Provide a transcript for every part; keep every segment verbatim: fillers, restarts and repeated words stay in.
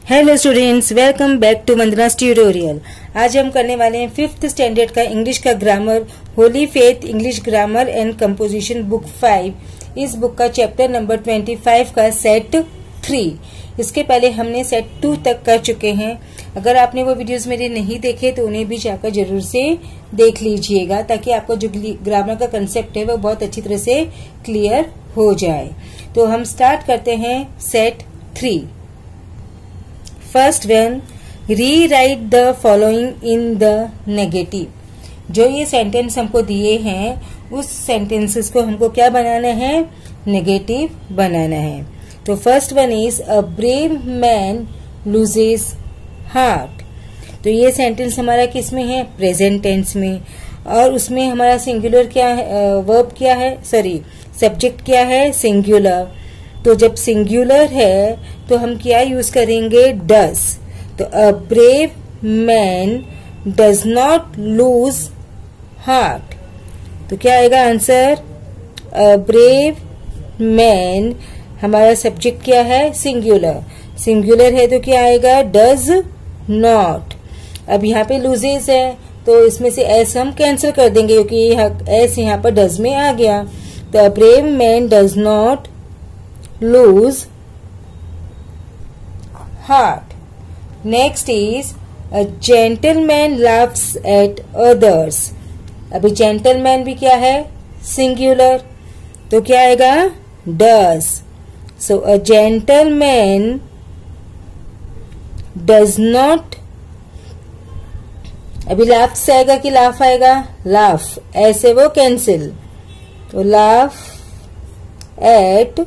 Hello students, welcome back to Vandana's tutorial. आज हम करने वाले हैं फिफ्थ स्टैंडर्ड का इंग्लिश का grammar, holy faith English grammar and composition book five. इस बुक का चैप्टर नंबर ट्वेंटी फाइव का सेट थ्री। इसके पहले हमने सेट टू तक कर चुके हैं। अगर आपने वो वीडियोस मेरे नहीं देखे तो उन्हें भी जाकर जरूर से देख लीजिएगा, ताकि आपको जो ग्रामर का कंसेप्ट है वो बहुत अच्छी तरह से क्लियर हो जाए। तो हम स्टार्ट करते हैं set three. First one, rewrite the following in the negative. जो ये सेंटेंस हमको दिए हैं उस सेंटेंसेस को हमको क्या बनाना है, नेगेटिव बनाना है। तो first one is a brave man loses heart. तो ये सेंटेंस हमारा किस में है, प्रेजेंट टेंस में, और उसमें हमारा सिंगुलर क्या है, वर्ब क्या है, सॉरी सब्जेक्ट क्या है, सिंगुलर। तो जब सिंगुलर है तो हम क्या यूज करेंगे, डज। तो a brave man does not lose heart. तो क्या आएगा आंसर, अ ब्रेव मैन। हमारा सब्जेक्ट क्या है, सिंगुलर। सिंगुलर है तो क्या आएगा, डज नॉट। अब यहाँ पे लूजेस है तो इसमें से एस हम कैंसिल कर देंगे, क्योंकि एस यहाँ पर डज में आ गया। तो a brave man does not lose heart. Next is a gentleman laughs at others. अभी gentleman भी क्या है, singular, तो क्या आएगा, does. So a gentleman does not, अभी laughs आएगा कि laugh आएगा, laugh, ऐसे वो कैंसिल। तो laugh at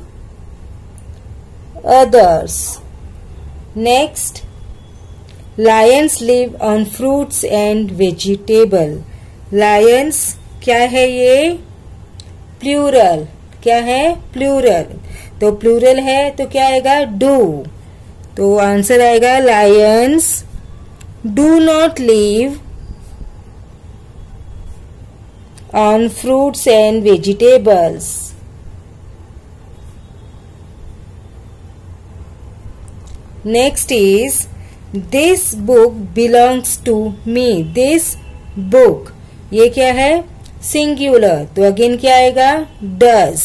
others. Next, lions live on fruits and vegetable. Lions क्या है, ये प्लूरल, क्या है, प्लूरल। तो प्लूरल है तो क्या आएगा, डू। तो आंसर आएगा lions do not live on fruits and vegetables. Next is this book belongs to me. This book, ये क्या है, सिंगुलर, तो अगेन क्या आएगा, does.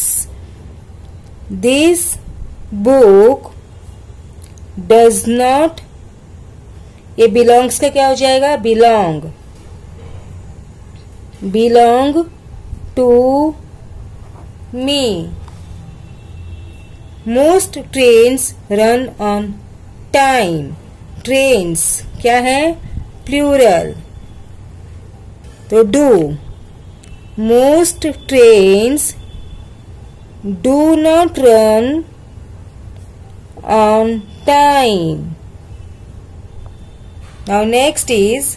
This book does not, ये belongs का क्या हो जाएगा, belong, belong to me. Most trains run on time. Trains क्या है, प्लूरल, तो do. Most trains do not run on time. Now next is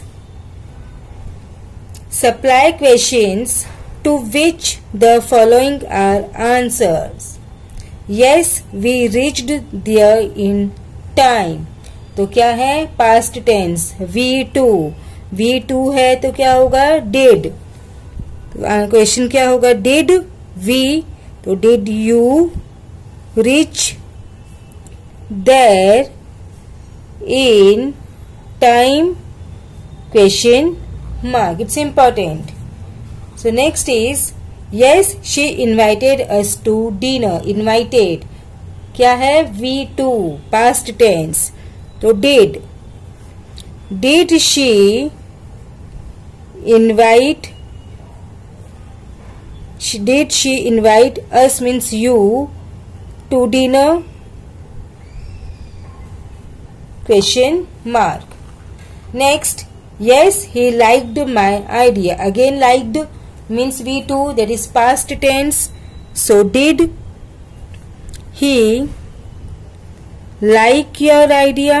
supply questions to which the following are answers. Yes we reached there in time. तो क्या है, past tense, V two. V two है तो क्या होगा, did. तो question क्या होगा, डिड वी, तो did you reach there in time, question mark, it's important. So next is yes she invited us to dinner. Invited क्या है, वी टू, पास्ट टेंस, तो did. Did she invite, did she invite us means you to dinner, question mark. Next, yes he liked my idea. Again liked means V two, that is past tense, so did he like your idea,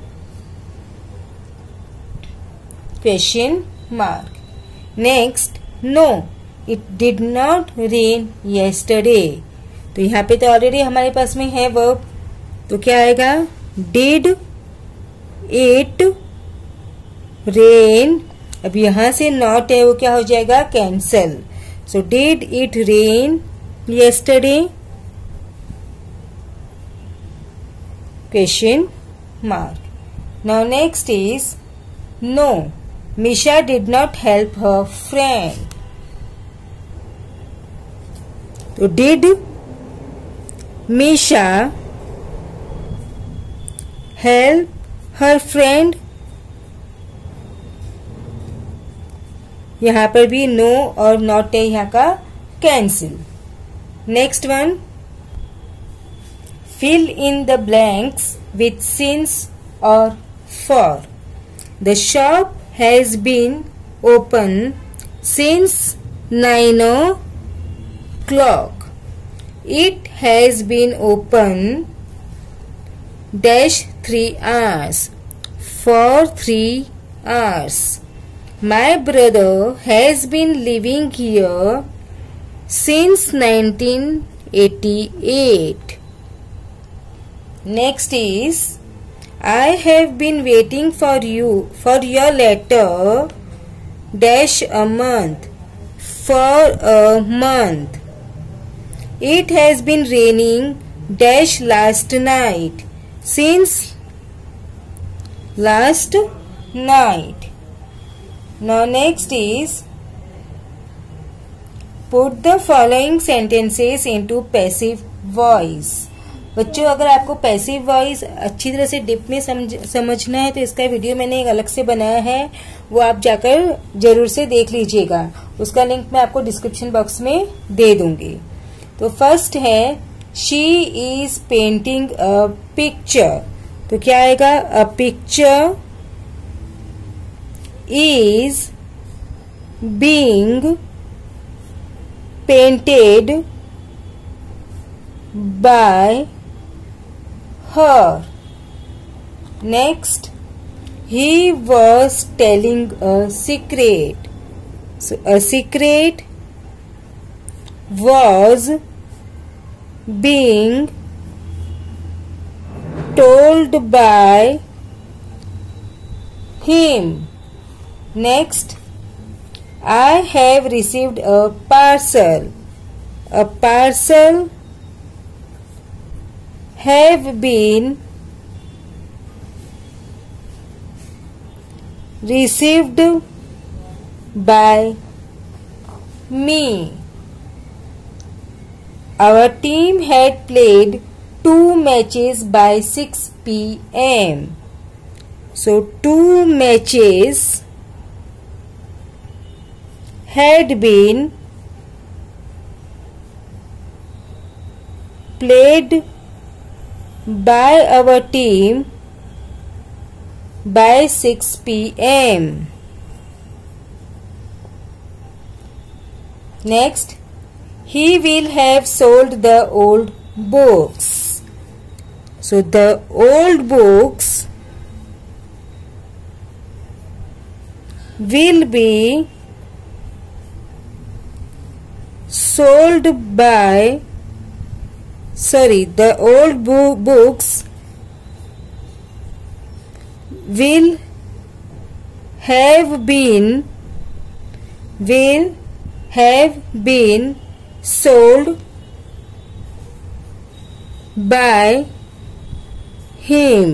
question mark. Next, no it did not rain yesterday. तो यहाँ पे तो already हमारे पास में है verb, तो क्या आएगा, did it rain। अब यहाँ से not है वो क्या हो जाएगा, cancel. So did it rain yesterday, question mark. Now next is no. Misha did not help her friend. So did Misha help her friend? यहाँ पर भी नो और नॉट है यहाँ का cancel. Next one, fill in the blanks with since or for. The shop has been open since nine o'clock. It has been open dash three hours for three hours. My brother has been living here since nineteen eighty-eight. Next is, I have been waiting for you for your letter dash a month for a month. It has been raining dash last night since last night. Now next is, put the following sentences into passive voice. बच्चों, अगर आपको passive voice अच्छी तरह से dip में समझ, समझना है तो इसका वीडियो मैंने एक अलग से बनाया है, वो आप जाकर जरूर से देख लीजिएगा. उसका लिंक मैं आपको डिस्क्रिप्शन बॉक्स में दे दूंगी. तो फर्स्ट है, she is painting a picture. तो क्या आएगा? A picture is being painted by her. Next, he was telling a secret. So a secret was being told by him. Next, I have received a parcel. A parcel have been received by me. Our team had played two matches by six p m So two matches had been played by our team by six p m Next, he will have sold the old books. So the old books will be sold by Sorry, the old bo books will have been will have been sold by him.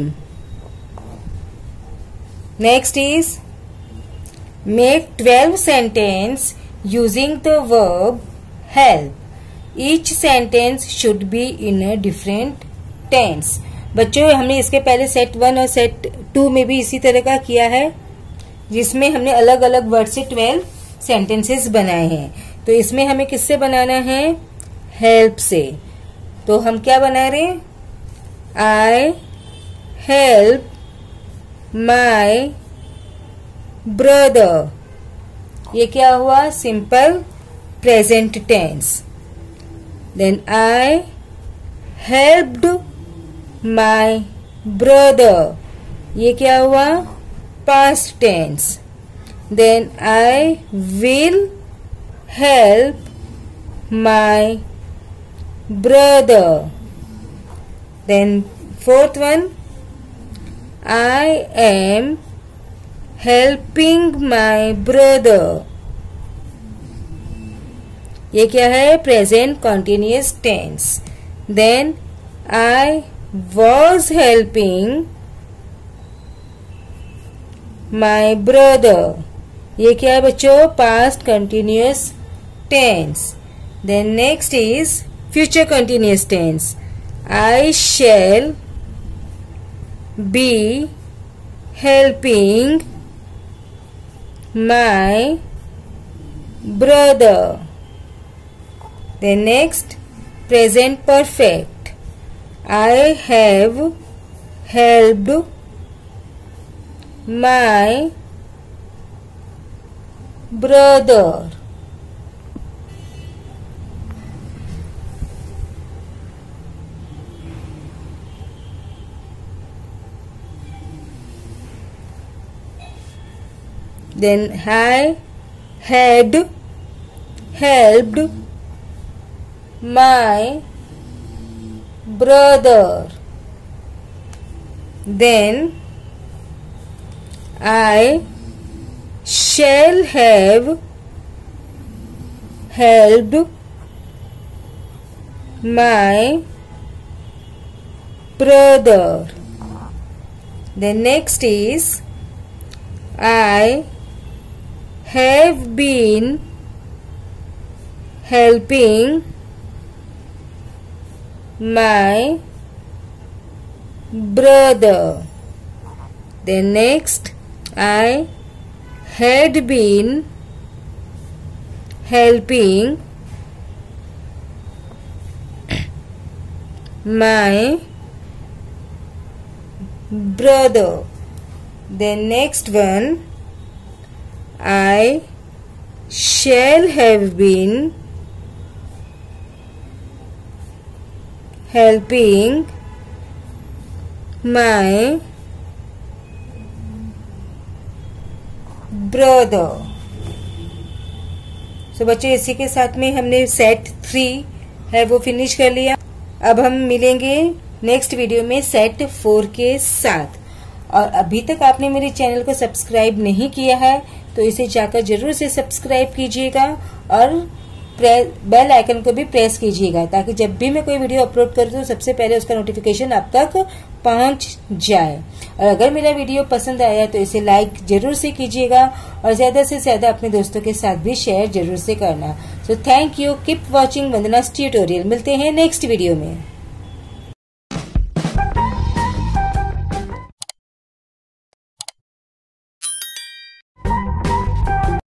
Next is, make twelve sentences using the verb help. Each sentence should be in a different tense. बच्चों, हमने इसके पहले set one और set two में भी इसी तरह का किया है, जिसमें हमने अलग अलग वर्ड से ट्वेल्व सेंटेंसेस बनाए हैं. तो इसमें हमें किससे बनाना है? हेल्प से. तो हम क्या बना रहे हैं? I help my brother. ये क्या हुआ? Simple present tense. Then I helped my brother. ये क्या हुआ? Past tense. Then I will help my brother. Then fourth one, I am helping my brother. ये क्या है? Present continuous tense. Then I was helping my brother. ये क्या है बच्चों? Past continuous tense. Then next is future continuous tense. I shall be helping my brother. Then next, present perfect. I have helped my brother. Then I had helped my brother. Then I shall have helped my brother. Then next is I have been helping my brother. Then next, I had been helping my brother. Then next one, I shall have been helping my brother. So so, बच्चों इसी के साथ में हमने set three है वो finish कर लिया। अब हम मिलेंगे नेक्स्ट वीडियो में सेट फोर के साथ। और अभी तक आपने मेरे चैनल को सब्सक्राइब नहीं किया है तो इसे जाकर जरूर से सब्सक्राइब कीजिएगा और बेल आइकन को भी प्रेस कीजिएगा ताकि जब भी मैं कोई वीडियो अपलोड करूँ तो सबसे पहले उसका नोटिफिकेशन आप तक पहुंच जाए। और अगर मेरा वीडियो पसंद आया तो इसे लाइक जरूर से कीजिएगा और ज्यादा से ज्यादा अपने दोस्तों के साथ भी शेयर जरूर से करना। So thank you, keep watching Vandana's tutorial. मिलते हैं नेक्स्ट वीडियो में।